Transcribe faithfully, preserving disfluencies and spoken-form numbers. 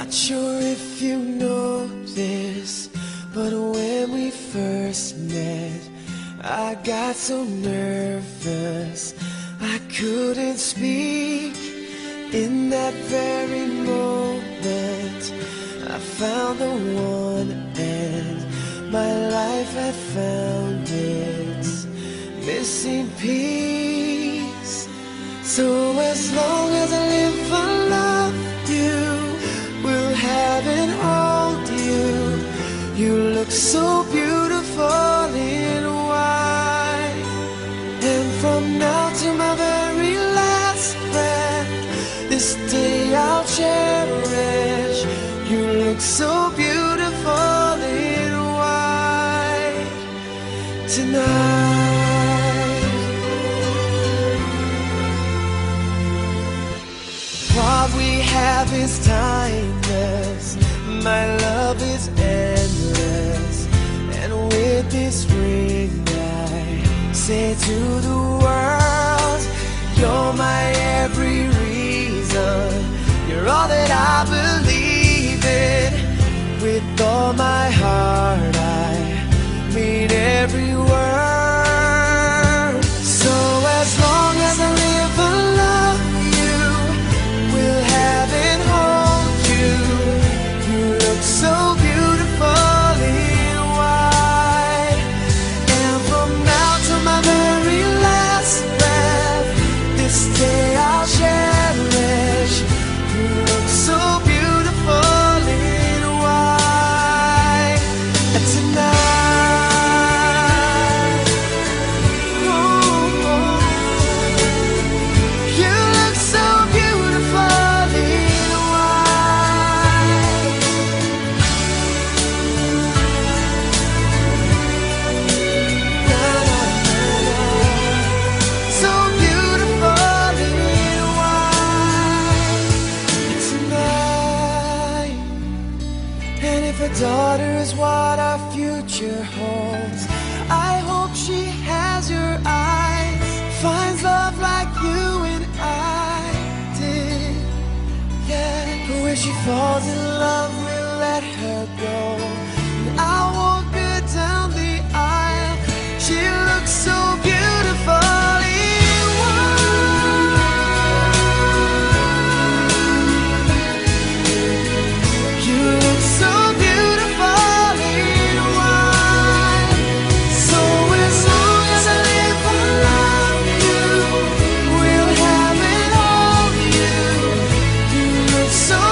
Not sure if you know this, but when we first met, I got so nervous I couldn't speak. In that very moment, I found the one, and my life had found its missing piece. So as long as I live, I love you, will have and hold you. You look so beautiful in white, and from now to my very last breath, this day I'll cherish. You look so beautiful in white tonight. What we have is timeless, my love is endless, and with this ring I say to the world, you're my every reason, you're all that I believe in. With all my heart I mean every word. So as long as I live, I love you, will have and hold you. You look so beautiful in white, and from now to my very last breath, this day I'll cherish. You look so beautiful in white tonight. Ooh, you look so beautiful in white. Na, na, na, na. So beautiful in white tonight. And if a daughter is what our future holds, I hope she has your eyes, finds love like you and I did. Yeah, but when she falls in love, we'll let her go, and I'll walk her down the aisle. She looks so beautiful in white. You look so beautiful in white. So as long as I live, I love you, will have and hold you. You look so